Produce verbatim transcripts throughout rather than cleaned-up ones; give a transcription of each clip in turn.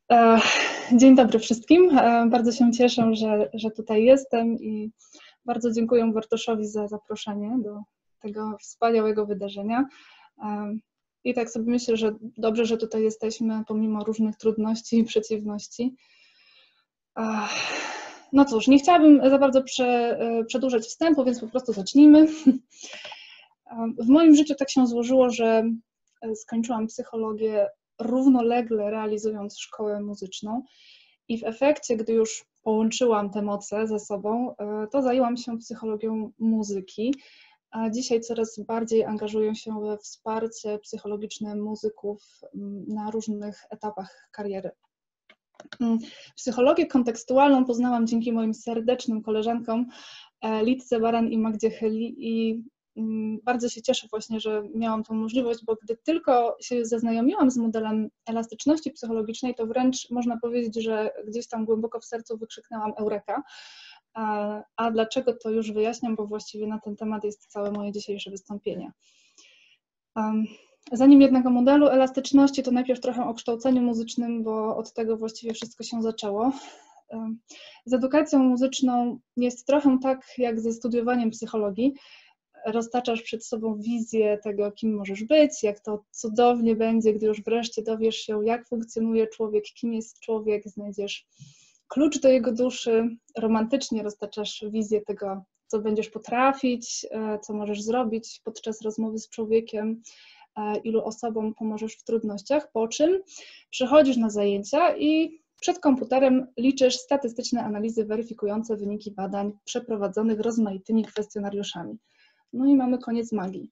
E, Dzień dobry wszystkim. E, Bardzo się cieszę, że, że tutaj jestem i bardzo dziękuję Bartoszowi za zaproszenie do tego wspaniałego wydarzenia. E, I tak sobie myślę, że dobrze, że tutaj jesteśmy pomimo różnych trudności i przeciwności. E, No cóż, nie chciałabym za bardzo prze, przedłużać wstępu, więc po prostu zacznijmy. W moim życiu tak się złożyło, że skończyłam psychologię równolegle realizując szkołę muzyczną i w efekcie, gdy już połączyłam te moce ze sobą, to zajęłam się psychologią muzyki, a dzisiaj coraz bardziej angażuję się we wsparcie psychologiczne muzyków na różnych etapach kariery. Psychologię kontekstualną poznałam dzięki moim serdecznym koleżankom Litce Baran i Magdzie Chyli i bardzo się cieszę właśnie, że miałam tą możliwość, bo gdy tylko się zaznajomiłam z modelem elastyczności psychologicznej, to wręcz można powiedzieć, że gdzieś tam głęboko w sercu wykrzyknęłam eureka. A, a dlaczego, to już wyjaśniam, bo właściwie na ten temat jest całe moje dzisiejsze wystąpienie. Um, Zanim jednak o modelu elastyczności, to najpierw trochę o kształceniu muzycznym, bo od tego właściwie wszystko się zaczęło. Z edukacją muzyczną jest trochę tak jak ze studiowaniem psychologii. Roztaczasz przed sobą wizję tego, kim możesz być, jak to cudownie będzie, gdy już wreszcie dowiesz się, jak funkcjonuje człowiek, kim jest człowiek, znajdziesz klucz do jego duszy, romantycznie roztaczasz wizję tego, co będziesz potrafić, co możesz zrobić podczas rozmowy z człowiekiem, ilu osobom pomożesz w trudnościach, po czym przychodzisz na zajęcia i przed komputerem liczysz statystyczne analizy weryfikujące wyniki badań przeprowadzonych rozmaitymi kwestionariuszami. No i mamy koniec magii.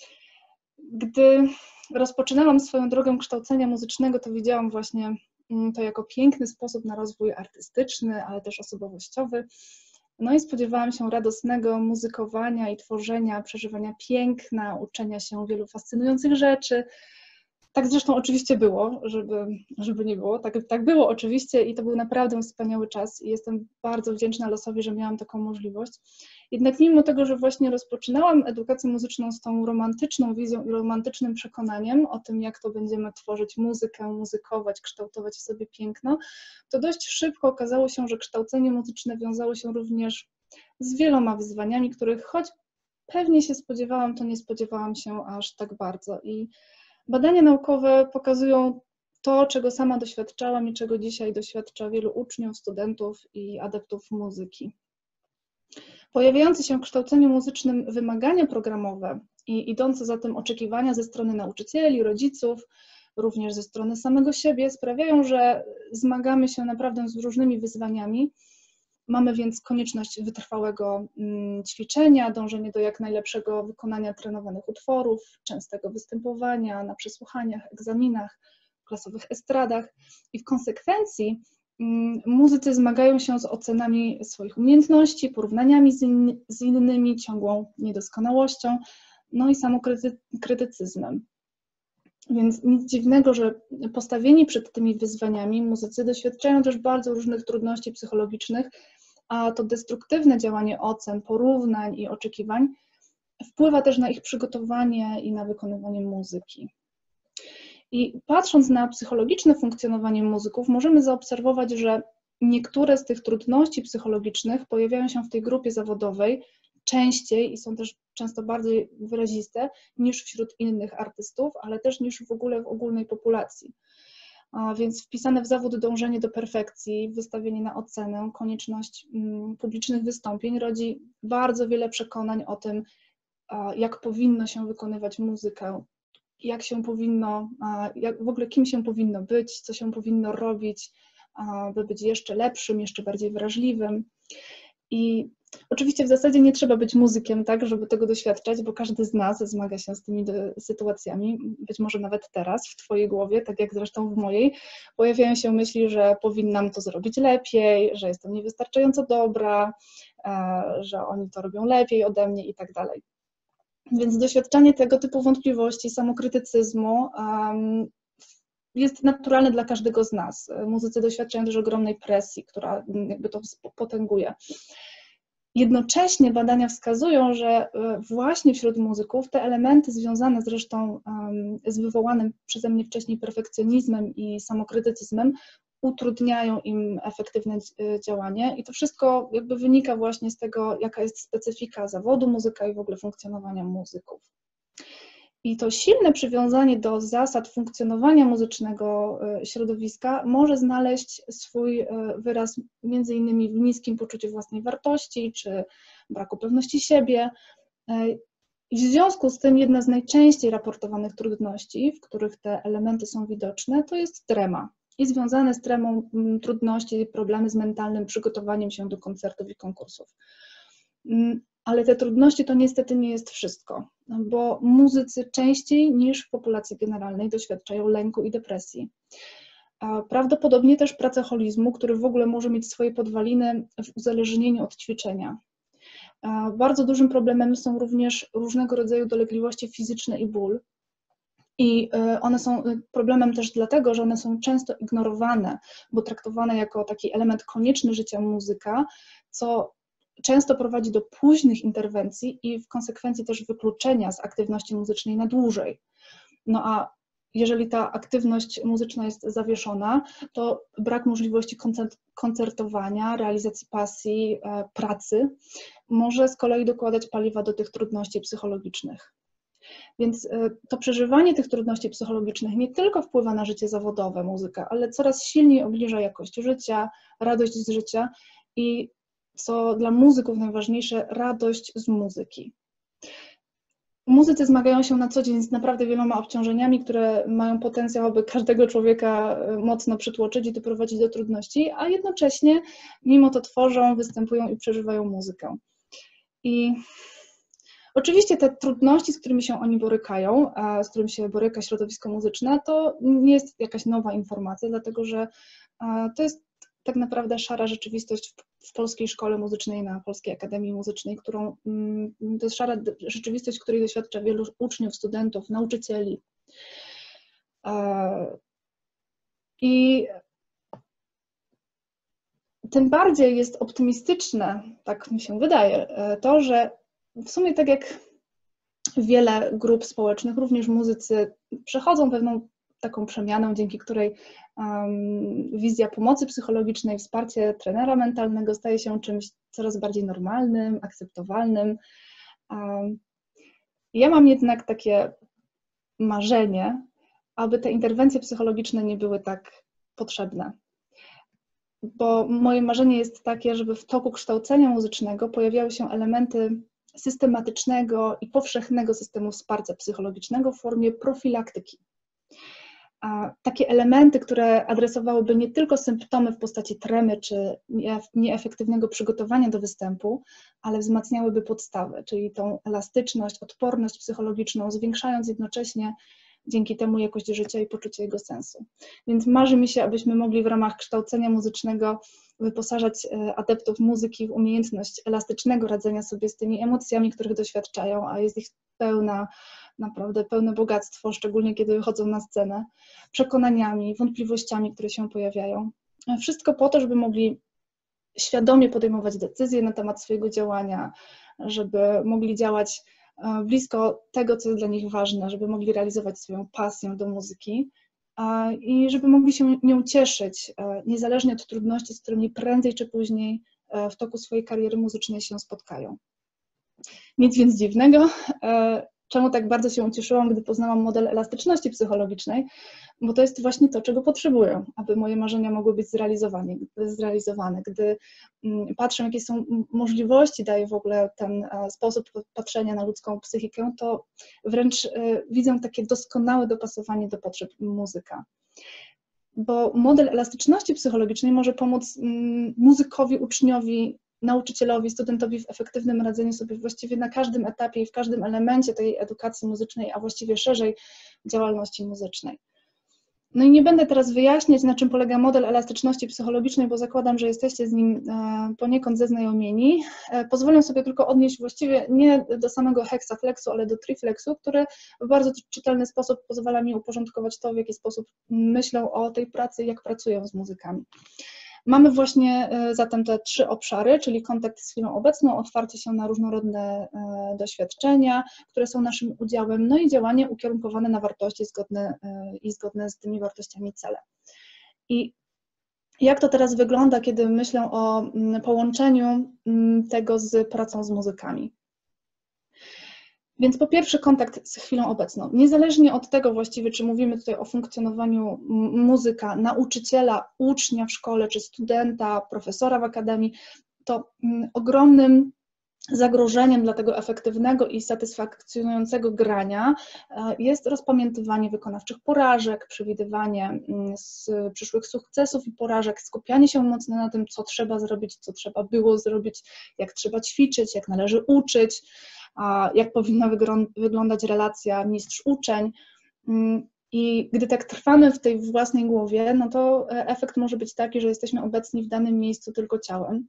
Gdy rozpoczynałam swoją drogę kształcenia muzycznego, to widziałam właśnie to jako piękny sposób na rozwój artystyczny, ale też osobowościowy. No i spodziewałam się radosnego muzykowania i tworzenia, przeżywania piękna, uczenia się wielu fascynujących rzeczy. Tak zresztą oczywiście było, żeby, żeby nie było. Tak, tak było oczywiście i to był naprawdę wspaniały czas i jestem bardzo wdzięczna losowi, że miałam taką możliwość. Jednak mimo tego, że właśnie rozpoczynałam edukację muzyczną z tą romantyczną wizją i romantycznym przekonaniem o tym, jak to będziemy tworzyć muzykę, muzykować, kształtować w sobie piękno, to dość szybko okazało się, że kształcenie muzyczne wiązało się również z wieloma wyzwaniami, których choć pewnie się spodziewałam, to nie spodziewałam się aż tak bardzo. I badania naukowe pokazują to, czego sama doświadczałam i czego dzisiaj doświadcza wielu uczniów, studentów i adeptów muzyki. Pojawiające się w kształceniu muzycznym wymagania programowe i idące za tym oczekiwania ze strony nauczycieli, rodziców, również ze strony samego siebie sprawiają, że zmagamy się naprawdę z różnymi wyzwaniami. Mamy więc konieczność wytrwałego ćwiczenia, dążenie do jak najlepszego wykonania trenowanych utworów, częstego występowania na przesłuchaniach, egzaminach, klasowych estradach i w konsekwencji muzycy zmagają się z ocenami swoich umiejętności, porównaniami z, in, z innymi, ciągłą niedoskonałością, no i samokrytycyzmem. Więc nic dziwnego, że postawieni przed tymi wyzwaniami muzycy doświadczają też bardzo różnych trudności psychologicznych, a to destruktywne działanie ocen, porównań i oczekiwań wpływa też na ich przygotowanie i na wykonywanie muzyki. I patrząc na psychologiczne funkcjonowanie muzyków, możemy zaobserwować, że niektóre z tych trudności psychologicznych pojawiają się w tej grupie zawodowej częściej i są też często bardziej wyraziste niż wśród innych artystów, ale też niż w ogóle w ogólnej populacji. A więc wpisane w zawód dążenie do perfekcji, wystawienie na ocenę, konieczność publicznych wystąpień rodzi bardzo wiele przekonań o tym, jak powinno się wykonywać muzykę, jak się powinno, jak w ogóle kim się powinno być, co się powinno robić, by być jeszcze lepszym, jeszcze bardziej wrażliwym. I oczywiście w zasadzie nie trzeba być muzykiem, tak, żeby tego doświadczać, bo każdy z nas zmaga się z tymi sytuacjami, być może nawet teraz w Twojej głowie, tak jak zresztą w mojej, pojawiają się myśli, że powinnam to zrobić lepiej, że jestem niewystarczająco dobra, że oni to robią lepiej ode mnie i tak dalej. Więc doświadczanie tego typu wątpliwości, samokrytycyzmu um, jest naturalne dla każdego z nas. Muzycy doświadczają też ogromnej presji, która jakby to potęguje. Jednocześnie badania wskazują, że właśnie wśród muzyków te elementy związane zresztą um, z wywołanym przeze mnie wcześniej perfekcjonizmem i samokrytycyzmem utrudniają im efektywne działanie i to wszystko jakby wynika właśnie z tego, jaka jest specyfika zawodu muzyka i w ogóle funkcjonowania muzyków. I to silne przywiązanie do zasad funkcjonowania muzycznego środowiska może znaleźć swój wyraz między innymi w niskim poczuciu własnej wartości czy braku pewności siebie. I w związku z tym jedna z najczęściej raportowanych trudności, w których te elementy są widoczne, to jest trema. I związane z tremą trudności, problemy z mentalnym przygotowaniem się do koncertów i konkursów. Ale te trudności to niestety nie jest wszystko, bo muzycy częściej niż w populacji generalnej doświadczają lęku i depresji. Prawdopodobnie też pracoholizmu, który w ogóle może mieć swoje podwaliny w uzależnieniu od ćwiczenia. Bardzo dużym problemem są również różnego rodzaju dolegliwości fizyczne i ból. I one są problemem też dlatego, że one są często ignorowane, bo traktowane jako taki element konieczny życia muzyka, co często prowadzi do późnych interwencji i w konsekwencji też wykluczenia z aktywności muzycznej na dłużej. No a jeżeli ta aktywność muzyczna jest zawieszona, to brak możliwości koncertowania, realizacji pasji, pracy może z kolei dokładać paliwa do tych trudności psychologicznych. Więc to przeżywanie tych trudności psychologicznych nie tylko wpływa na życie zawodowe muzyka, ale coraz silniej obniża jakość życia, radość z życia i co dla muzyków najważniejsze, radość z muzyki. Muzycy zmagają się na co dzień z naprawdę wieloma obciążeniami, które mają potencjał, aby każdego człowieka mocno przytłoczyć i doprowadzić do trudności, a jednocześnie mimo to tworzą, występują i przeżywają muzykę. I oczywiście te trudności, z którymi się oni borykają, z którymi się boryka środowisko muzyczne, to nie jest jakaś nowa informacja, dlatego że to jest tak naprawdę szara rzeczywistość w polskiej szkole muzycznej, na Polskiej Akademii Muzycznej, którą, to jest szara rzeczywistość, której doświadcza wielu uczniów, studentów, nauczycieli. I tym bardziej jest optymistyczne, tak mi się wydaje, to, że w sumie tak jak wiele grup społecznych, również muzycy przechodzą pewną taką przemianę, dzięki której um, wizja pomocy psychologicznej, wsparcie trenera mentalnego staje się czymś coraz bardziej normalnym, akceptowalnym. Um, ja mam jednak takie marzenie, aby te interwencje psychologiczne nie były tak potrzebne. Bo moje marzenie jest takie, żeby w toku kształcenia muzycznego pojawiały się elementy systematycznego i powszechnego systemu wsparcia psychologicznego w formie profilaktyki. A takie elementy, które adresowałyby nie tylko symptomy w postaci tremy czy nieefektywnego przygotowania do występu, ale wzmacniałyby podstawę, czyli tą elastyczność, odporność psychologiczną, zwiększając jednocześnie dzięki temu jakość życia i poczucie jego sensu. Więc marzy mi się, abyśmy mogli w ramach kształcenia muzycznego wyposażać adeptów muzyki w umiejętność elastycznego radzenia sobie z tymi emocjami, których doświadczają, a jest ich pełna, naprawdę pełne bogactwo, szczególnie kiedy wychodzą na scenę, przekonaniami, wątpliwościami, które się pojawiają. Wszystko po to, żeby mogli świadomie podejmować decyzje na temat swojego działania, żeby mogli działać blisko tego, co jest dla nich ważne, żeby mogli realizować swoją pasję do muzyki i żeby mogli się nią cieszyć, niezależnie od trudności, z którymi prędzej czy później w toku swojej kariery muzycznej się spotkają. Nic więc dziwnego, czemu tak bardzo się ucieszyłam, gdy poznałam model elastyczności psychologicznej, bo to jest właśnie to, czego potrzebuję, aby moje marzenia mogły być zrealizowane, zrealizowane. Gdy patrzę, jakie są możliwości daje w ogóle ten sposób patrzenia na ludzką psychikę, to wręcz widzę takie doskonałe dopasowanie do potrzeb muzyka. Bo model elastyczności psychologicznej może pomóc muzykowi, uczniowi, nauczycielowi, studentowi w efektywnym radzeniu sobie właściwie na każdym etapie i w każdym elemencie tej edukacji muzycznej, a właściwie szerzej działalności muzycznej. No i nie będę teraz wyjaśniać, na czym polega model elastyczności psychologicznej, bo zakładam, że jesteście z nim poniekąd zaznajomieni. Pozwolę sobie tylko odnieść właściwie nie do samego hexaflexu, ale do triflexu, który w bardzo czytelny sposób pozwala mi uporządkować to, w jaki sposób myślę o tej pracy i jak pracuję z muzykami. Mamy właśnie zatem te trzy obszary, czyli kontakt z chwilą obecną, otwarcie się na różnorodne doświadczenia, które są naszym udziałem, no i działanie ukierunkowane na wartości zgodne i zgodne z tymi wartościami cele. I Jak to teraz wygląda, kiedy myślę o połączeniu tego z pracą z muzykami? Więc po pierwsze kontakt z chwilą obecną. Niezależnie od tego właściwie, czy mówimy tutaj o funkcjonowaniu muzyka, nauczyciela, ucznia w szkole, czy studenta, profesora w akademii, to ogromnym zagrożeniem dla tego efektywnego i satysfakcjonującego grania jest rozpamiętywanie wykonawczych porażek, przewidywanie z przyszłych sukcesów i porażek, skupianie się mocno na tym, co trzeba zrobić, co trzeba było zrobić, jak trzeba ćwiczyć, jak należy uczyć, jak powinna wyglądać relacja mistrz-uczeń. I gdy tak trwamy w tej własnej głowie, no to efekt może być taki, że jesteśmy obecni w danym miejscu tylko ciałem.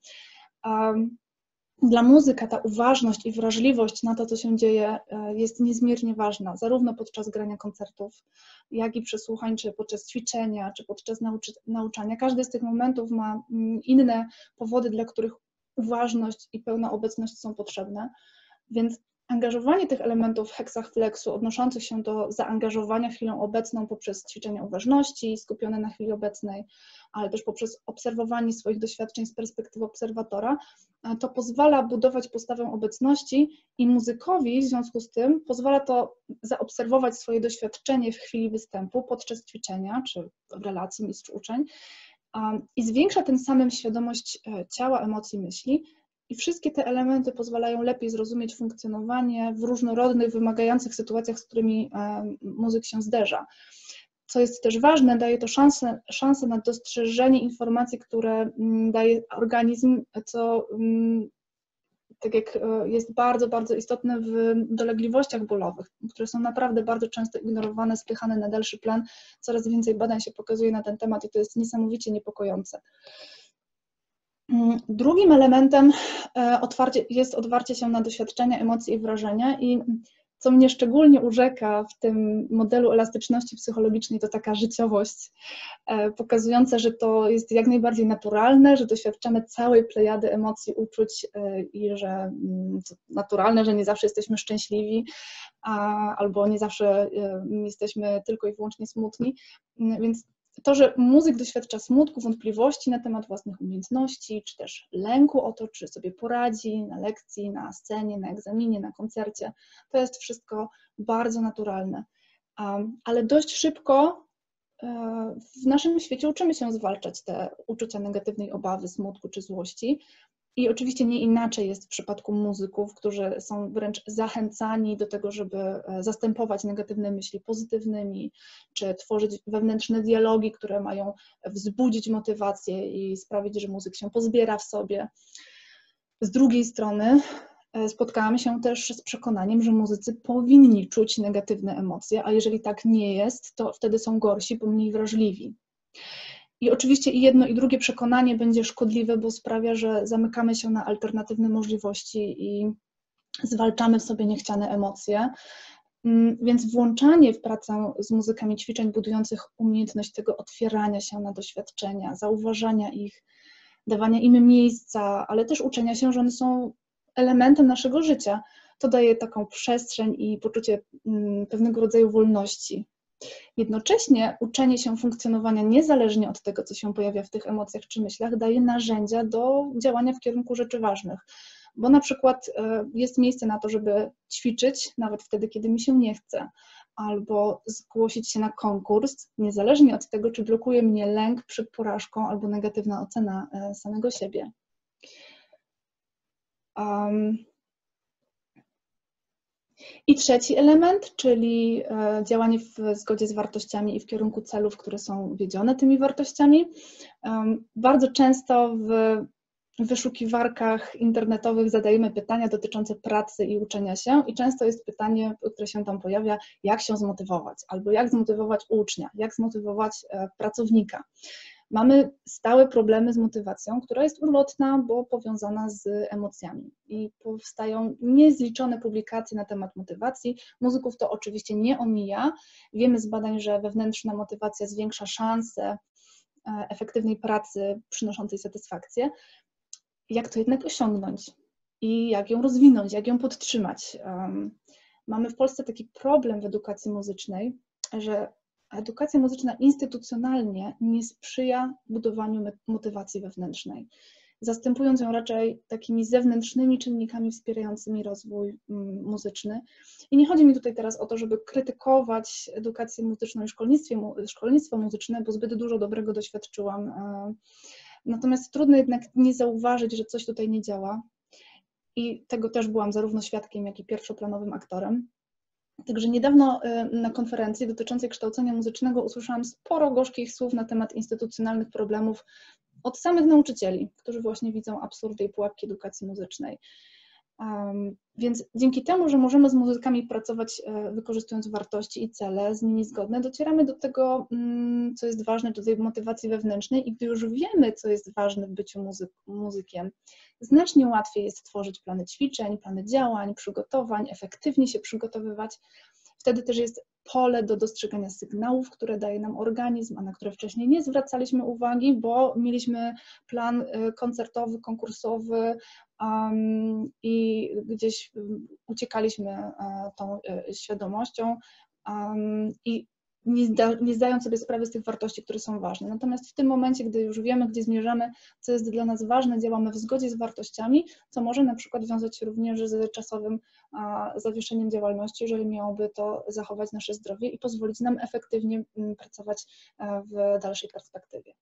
Dla muzyka ta uważność i wrażliwość na to, co się dzieje, jest niezmiernie ważna, zarówno podczas grania koncertów, jak i przesłuchań, czy podczas ćwiczenia, czy podczas nauczy nauczania. Każdy z tych momentów ma inne powody, dla których uważność i pełna obecność są potrzebne, więc angażowanie tych elementów heksaflexu odnoszących się do zaangażowania w chwilę obecną poprzez ćwiczenia uważności skupione na chwili obecnej, ale też poprzez obserwowanie swoich doświadczeń z perspektywy obserwatora, to pozwala budować postawę obecności i muzykowi w związku z tym pozwala to zaobserwować swoje doświadczenie w chwili występu podczas ćwiczenia czy w relacji mistrz-uczeń i zwiększa tym samym świadomość ciała, emocji, myśli. I wszystkie te elementy pozwalają lepiej zrozumieć funkcjonowanie w różnorodnych, wymagających sytuacjach, z którymi muzyk się zderza. Co jest też ważne, daje to szansę, szansę na dostrzeżenie informacji, które daje organizm, co tak jak jest bardzo, bardzo istotne w dolegliwościach bólowych, które są naprawdę bardzo często ignorowane, spychane na dalszy plan. Coraz więcej badań się pokazuje na ten temat i to jest niesamowicie niepokojące. Drugim elementem jest otwarcie się na doświadczenia, emocje i wrażenia i co mnie szczególnie urzeka w tym modelu elastyczności psychologicznej, to taka życiowość, pokazująca, że to jest jak najbardziej naturalne, że doświadczamy całej plejady emocji, uczuć i że naturalne, że nie zawsze jesteśmy szczęśliwi albo nie zawsze jesteśmy tylko i wyłącznie smutni, więc to, że muzyk doświadcza smutku, wątpliwości na temat własnych umiejętności, czy też lęku o to, czy sobie poradzi na lekcji, na scenie, na egzaminie, na koncercie, to jest wszystko bardzo naturalne. Ale dość szybko w naszym świecie uczymy się zwalczać te uczucia negatywnej obawy, smutku czy złości. I oczywiście nie inaczej jest w przypadku muzyków, którzy są wręcz zachęcani do tego, żeby zastępować negatywne myśli pozytywnymi, czy tworzyć wewnętrzne dialogi, które mają wzbudzić motywację i sprawić, że muzyk się pozbiera w sobie. Z drugiej strony spotkałam się też z przekonaniem, że muzycy powinni czuć negatywne emocje, a jeżeli tak nie jest, to wtedy są gorsi, bo mniej wrażliwi. I oczywiście i jedno i drugie przekonanie będzie szkodliwe, bo sprawia, że zamykamy się na alternatywne możliwości i zwalczamy w sobie niechciane emocje. Więc włączanie w pracę z muzykami ćwiczeń budujących umiejętność tego otwierania się na doświadczenia, zauważania ich, dawania im miejsca, ale też uczenia się, że one są elementem naszego życia, to daje taką przestrzeń i poczucie pewnego rodzaju wolności. Jednocześnie uczenie się funkcjonowania niezależnie od tego, co się pojawia w tych emocjach czy myślach, daje narzędzia do działania w kierunku rzeczy ważnych. Bo na przykład jest miejsce na to, żeby ćwiczyć, nawet wtedy, kiedy mi się nie chce, albo zgłosić się na konkurs, niezależnie od tego, czy blokuje mnie lęk przed porażką albo negatywna ocena samego siebie. Um, I trzeci element, czyli działanie w zgodzie z wartościami i w kierunku celów, które są wiedzione tymi wartościami. Bardzo często w wyszukiwarkach internetowych zadajemy pytania dotyczące pracy i uczenia się i często jest pytanie, które się tam pojawia, jak się zmotywować, albo jak zmotywować ucznia, jak zmotywować pracownika. Mamy stałe problemy z motywacją, która jest ulotna, bo powiązana z emocjami i powstają niezliczone publikacje na temat motywacji. Muzyków to oczywiście nie omija. Wiemy z badań, że wewnętrzna motywacja zwiększa szanse efektywnej pracy przynoszącej satysfakcję. Jak to jednak osiągnąć i jak ją rozwinąć, jak ją podtrzymać? Mamy w Polsce taki problem w edukacji muzycznej, że edukacja muzyczna instytucjonalnie nie sprzyja budowaniu motywacji wewnętrznej, zastępując ją raczej takimi zewnętrznymi czynnikami wspierającymi rozwój muzyczny. I nie chodzi mi tutaj teraz o to, żeby krytykować edukację muzyczną i szkolnictwo, szkolnictwo muzyczne, bo zbyt dużo dobrego doświadczyłam. Natomiast trudno jednak nie zauważyć, że coś tutaj nie działa. I tego też byłam zarówno świadkiem, jak i pierwszoplanowym aktorem. Także niedawno na konferencji dotyczącej kształcenia muzycznego usłyszałam sporo gorzkich słów na temat instytucjonalnych problemów od samych nauczycieli, którzy właśnie widzą absurdy i pułapki edukacji muzycznej. Um, więc dzięki temu, że możemy z muzykami pracować e, wykorzystując wartości i cele z nimi zgodne, docieramy do tego, mm, co jest ważne, do tej motywacji wewnętrznej i gdy już wiemy, co jest ważne w byciu muzyk, muzykiem, znacznie łatwiej jest tworzyć plany ćwiczeń, plany działań, przygotowań, efektywnie się przygotowywać. Wtedy też jest pole do dostrzegania sygnałów, które daje nam organizm, a na które wcześniej nie zwracaliśmy uwagi, bo mieliśmy plan koncertowy, konkursowy um, i gdzieś uciekaliśmy uh, tą uh, świadomością um, i nie, zda, nie zdając sobie sprawy z tych wartości, które są ważne. Natomiast w tym momencie, gdy już wiemy, gdzie zmierzamy, co jest dla nas ważne, działamy w zgodzie z wartościami, co może na przykład wiązać się również z czasowym a, zawieszeniem działalności, jeżeli miałoby to zachować nasze zdrowie i pozwolić nam efektywnie m, pracować a, w dalszej perspektywie.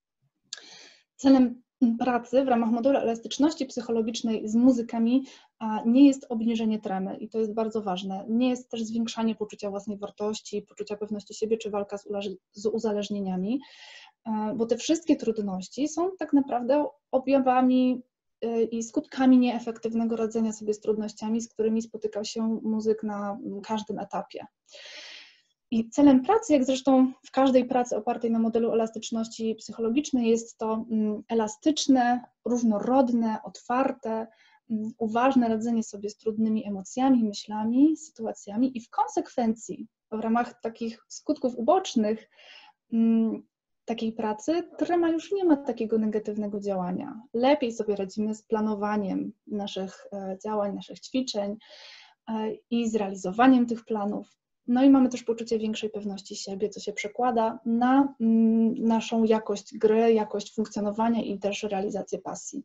Celem pracy w ramach modelu elastyczności psychologicznej z muzykami nie jest obniżenie tremy i to jest bardzo ważne. Nie jest też zwiększanie poczucia własnej wartości, poczucia pewności siebie czy walka z uzależnieniami, bo te wszystkie trudności są tak naprawdę objawami i skutkami nieefektywnego radzenia sobie z trudnościami, z którymi spotykał się muzyk na każdym etapie. I celem pracy, jak zresztą w każdej pracy opartej na modelu elastyczności psychologicznej, jest to elastyczne, różnorodne, otwarte, uważne radzenie sobie z trudnymi emocjami, myślami, sytuacjami i w konsekwencji w ramach takich skutków ubocznych takiej pracy trema już nie ma takiego negatywnego działania. Lepiej sobie radzimy z planowaniem naszych działań, naszych ćwiczeń i z realizowaniem tych planów. No i mamy też poczucie większej pewności siebie, co się przekłada na naszą jakość gry, jakość funkcjonowania i też realizację pasji.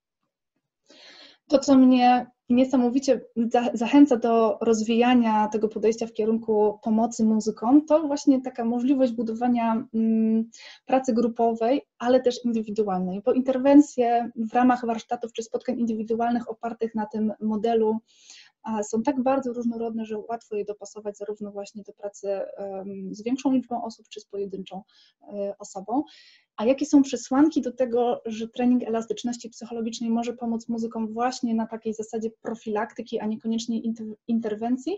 To, co mnie niesamowicie zachęca do rozwijania tego podejścia w kierunku pomocy muzykom, to właśnie taka możliwość budowania pracy grupowej, ale też indywidualnej, bo interwencje w ramach warsztatów czy spotkań indywidualnych opartych na tym modelu są tak bardzo różnorodne, że łatwo je dopasować zarówno właśnie do pracy z większą liczbą osób, czy z pojedynczą osobą. A jakie są przesłanki do tego, że trening elastyczności psychologicznej może pomóc muzykom właśnie na takiej zasadzie profilaktyki, a niekoniecznie interwencji?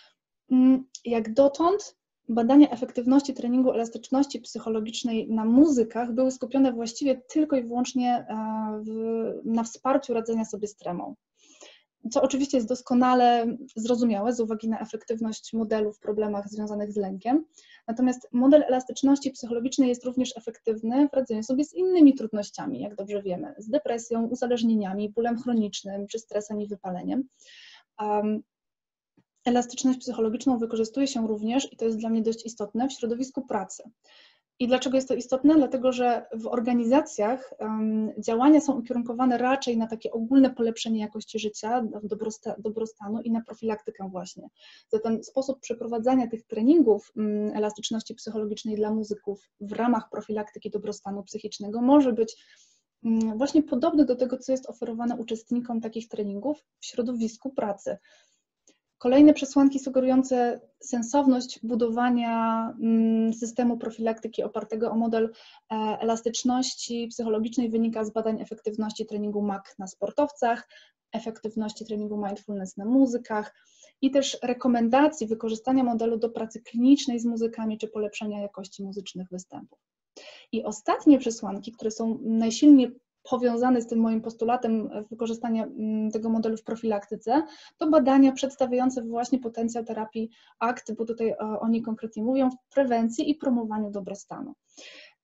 Jak dotąd badania efektywności treningu elastyczności psychologicznej na muzykach były skupione właściwie tylko i wyłącznie w, na wsparciu radzenia sobie z tremą. Co oczywiście jest doskonale zrozumiałe z uwagi na efektywność modelu w problemach związanych z lękiem. Natomiast model elastyczności psychologicznej jest również efektywny w radzeniu sobie z innymi trudnościami, jak dobrze wiemy, z depresją, uzależnieniami, bólem chronicznym czy stresem i wypaleniem. Um, elastyczność psychologiczną wykorzystuje się również, i to jest dla mnie dość istotne, w środowisku pracy. I dlaczego jest to istotne? Dlatego, że w organizacjach um, działania są ukierunkowane raczej na takie ogólne polepszenie jakości życia, dobrosta, dobrostanu i na profilaktykę właśnie. Zatem sposób przeprowadzania tych treningów um, elastyczności psychologicznej dla muzyków w ramach profilaktyki dobrostanu psychicznego może być um, właśnie podobny do tego, co jest oferowane uczestnikom takich treningów w środowisku pracy. Kolejne przesłanki sugerujące sensowność budowania systemu profilaktyki opartego o model elastyczności psychologicznej wynika z badań efektywności treningu M A C na sportowcach, efektywności treningu mindfulness na muzykach i też rekomendacji wykorzystania modelu do pracy klinicznej z muzykami czy polepszenia jakości muzycznych występów. I ostatnie przesłanki, które są najsilniej powiązane z tym moim postulatem wykorzystania tego modelu w profilaktyce, to badania przedstawiające właśnie potencjał terapii A C T, bo tutaj oni konkretnie mówią, w prewencji i promowaniu dobrostanu.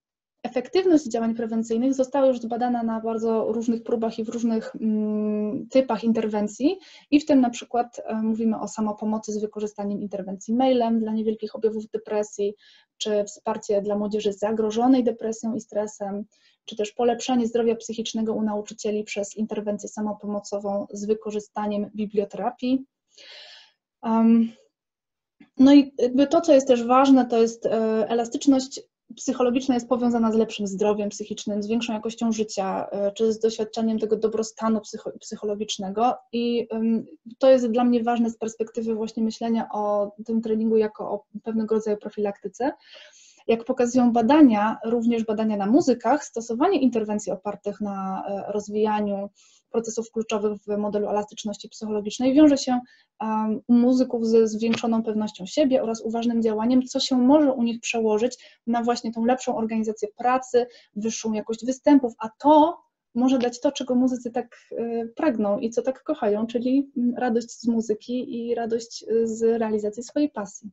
efektywność działań prewencyjnych została już zbadana na bardzo różnych próbach i w różnych mm, typach interwencji i w tym na przykład e, mówimy o samopomocy z wykorzystaniem interwencji mailem dla niewielkich objawów depresji, czy wsparcie dla młodzieży zagrożonej depresją i stresem, czy też polepszanie zdrowia psychicznego u nauczycieli przez interwencję samopomocową z wykorzystaniem biblioterapii. Um, no i jakby to, co jest też ważne, to jest e, elastyczność psychologiczna jest powiązana z lepszym zdrowiem psychicznym, z większą jakością życia, czy z doświadczeniem tego dobrostanu psycho psychologicznego i to jest dla mnie ważne z perspektywy właśnie myślenia o tym treningu jako o pewnego rodzaju profilaktyce. Jak pokazują badania, również badania na muzykach, stosowanie interwencji opartych na rozwijaniu procesów kluczowych w modelu elastyczności psychologicznej wiąże się um, u muzyków ze zwiększoną pewnością siebie oraz uważnym działaniem, co się może u nich przełożyć na właśnie tą lepszą organizację pracy, wyższą jakość występów, a to może dać to, czego muzycy tak y, pragną i co tak kochają, czyli radość z muzyki i radość z realizacji swojej pasji.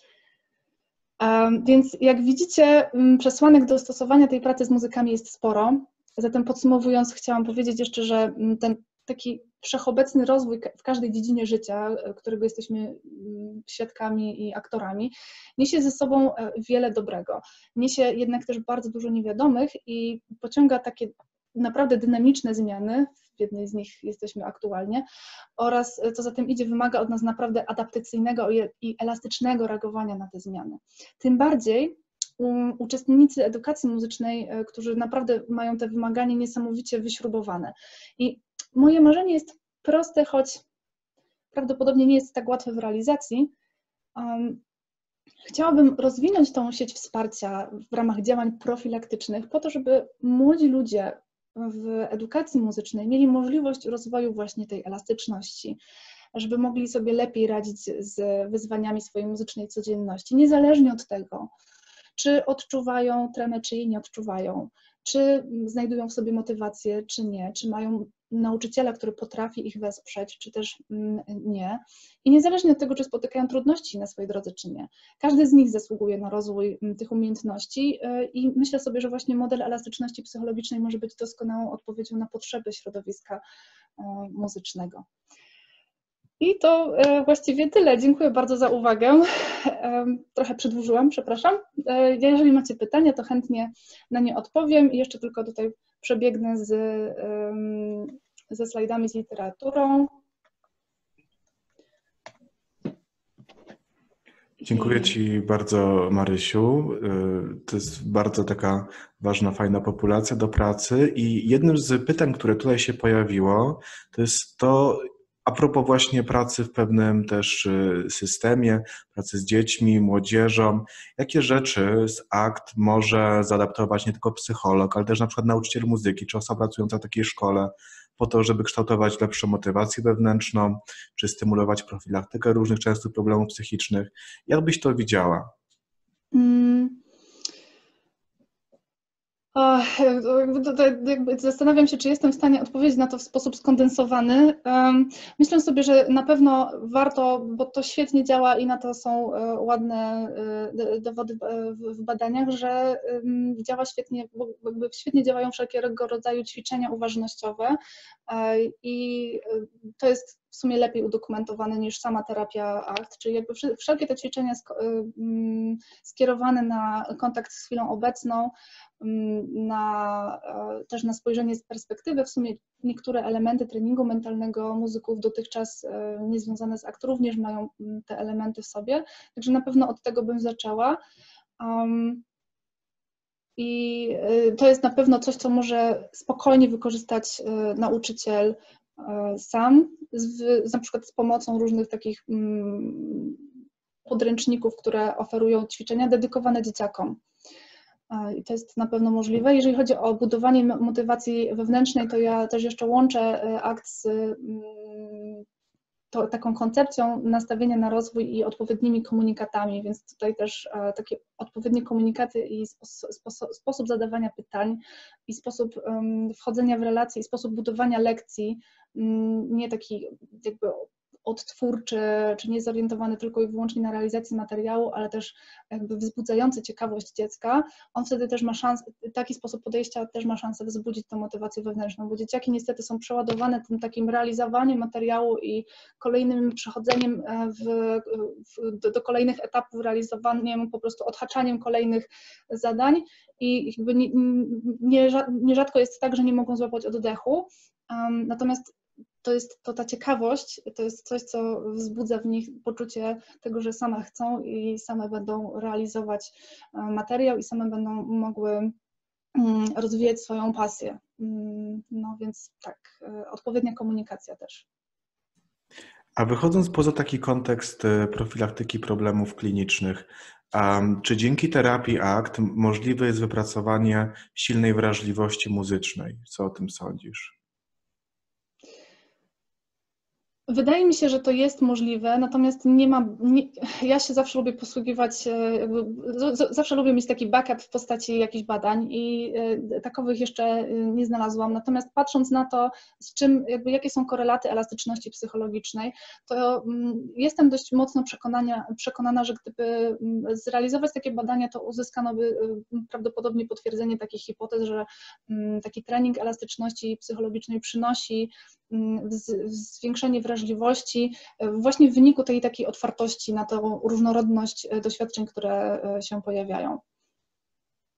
Um, więc jak widzicie, um, przesłanek do stosowania tej pracy z muzykami jest sporo. Zatem podsumowując, chciałam powiedzieć jeszcze, że ten taki wszechobecny rozwój w każdej dziedzinie życia, którego jesteśmy świadkami i aktorami, niesie ze sobą wiele dobrego. Niesie jednak też bardzo dużo niewiadomych i pociąga takie naprawdę dynamiczne zmiany, w jednej z nich jesteśmy aktualnie, oraz co za tym idzie, wymaga od nas naprawdę adaptacyjnego i elastycznego reagowania na te zmiany. Tym bardziej uczestnicy edukacji muzycznej, którzy naprawdę mają te wymagania niesamowicie wyśrubowane. I moje marzenie jest proste, choć prawdopodobnie nie jest tak łatwe w realizacji. Um, chciałabym rozwinąć tą sieć wsparcia w ramach działań profilaktycznych po to, żeby młodzi ludzie w edukacji muzycznej mieli możliwość rozwoju właśnie tej elastyczności, żeby mogli sobie lepiej radzić z wyzwaniami swojej muzycznej codzienności, niezależnie od tego, czy odczuwają tremę, czy jej nie odczuwają, czy znajdują w sobie motywację, czy nie, czy mają nauczyciela, który potrafi ich wesprzeć, czy też nie. I niezależnie od tego, czy spotykają trudności na swojej drodze, czy nie. Każdy z nich zasługuje na rozwój tych umiejętności i myślę sobie, że właśnie model elastyczności psychologicznej może być doskonałą odpowiedzią na potrzeby środowiska muzycznego. I to właściwie tyle. Dziękuję bardzo za uwagę. Trochę przedłużyłam, przepraszam. Jeżeli macie pytania, to chętnie na nie odpowiem. I jeszcze tylko tutaj przebiegnę z, ze slajdami z literaturą. Dziękuję Ci bardzo, Marysiu. To jest bardzo taka ważna, fajna populacja do pracy. I jednym z pytań, które tutaj się pojawiło, to jest to, a propos właśnie pracy w pewnym też systemie, pracy z dziećmi, młodzieżą, jakie rzeczy z akt może zaadaptować nie tylko psycholog, ale też na przykład nauczyciel muzyki, czy osoba pracująca w takiej szkole, po to, żeby kształtować lepszą motywację wewnętrzną, czy stymulować profilaktykę różnych częstych problemów psychicznych. Jak byś to widziała? Hmm. O, jakby zastanawiam się, czy jestem w stanie odpowiedzieć na to w sposób skondensowany. Myślę sobie, że na pewno warto, bo to świetnie działa i na to są ładne dowody w badaniach, że działa świetnie, bo jakby świetnie działają wszelkiego rodzaju ćwiczenia uważnościowe i to jest w sumie lepiej udokumentowane niż sama terapia akt, czyli jakby wszelkie te ćwiczenia skierowane na kontakt z chwilą obecną, na, też na spojrzenie z perspektywy. W sumie niektóre elementy treningu mentalnego muzyków dotychczas niezwiązane z akt również mają te elementy w sobie, także na pewno od tego bym zaczęła. Um, I to jest na pewno coś, co może spokojnie wykorzystać nauczyciel sam, z, na przykład z pomocą różnych takich podręczników, które oferują ćwiczenia dedykowane dzieciakom. I to jest na pewno możliwe. Jeżeli chodzi o budowanie motywacji wewnętrznej, to ja też jeszcze łączę akt z to, taką koncepcją nastawienia na rozwój i odpowiednimi komunikatami, więc tutaj też takie odpowiednie komunikaty i sposób, sposób zadawania pytań i sposób wchodzenia w relacje i sposób budowania lekcji, nie taki jakby odtwórczy, czy nie zorientowany tylko i wyłącznie na realizację materiału, ale też jakby wzbudzający ciekawość dziecka, on wtedy też ma szansę, taki sposób podejścia też ma szansę wzbudzić tę motywację wewnętrzną, bo dzieciaki niestety są przeładowane tym takim realizowaniem materiału i kolejnym przechodzeniem w, w, do, do kolejnych etapów, realizowaniem, po prostu odhaczaniem kolejnych zadań i jakby nie, nie, nierzadko jest tak, że nie mogą złapać oddechu, um, natomiast to jest to ta ciekawość, to jest coś, co wzbudza w nich poczucie tego, że same chcą i same będą realizować materiał i same będą mogły rozwijać swoją pasję. No więc tak, odpowiednia komunikacja też. A wychodząc poza taki kontekst profilaktyki problemów klinicznych, um, czy dzięki terapii ACT możliwe jest wypracowanie silnej wrażliwości muzycznej? Co o tym sądzisz? Wydaje mi się, że to jest możliwe, natomiast nie ma, nie, ja się zawsze lubię posługiwać, jakby, z, zawsze lubię mieć taki backup w postaci jakichś badań i y, takowych jeszcze nie znalazłam, natomiast patrząc na to, z czym, jakby, jakie są korelaty elastyczności psychologicznej, to y, jestem dość mocno przekonania, przekonana, że gdyby y, zrealizować takie badania, to uzyskano by y, prawdopodobnie potwierdzenie takich hipotez, że y, taki trening elastyczności psychologicznej przynosi y, z, zwiększenie wrażliwości wrażliwości właśnie w wyniku tej takiej otwartości na tą różnorodność doświadczeń, które się pojawiają.